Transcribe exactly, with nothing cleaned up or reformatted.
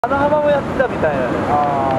花浜もやってたみたいなね。 あ